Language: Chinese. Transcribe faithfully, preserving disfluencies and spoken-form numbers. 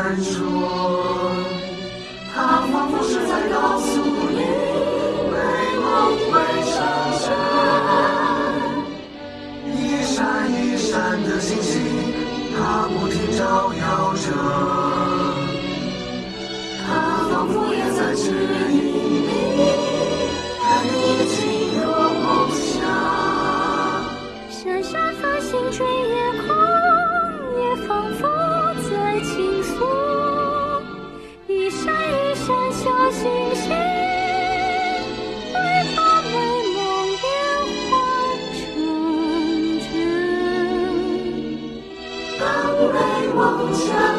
闪烁，它仿佛是在告诉你，美梦会成真。一闪一闪的星星，它不停照耀着，它仿佛也在指引你，带你进入梦乡。 闪闪繁星追夜空，也仿佛在倾诉，一闪一闪小星星，会把美梦变换成真。 当美梦成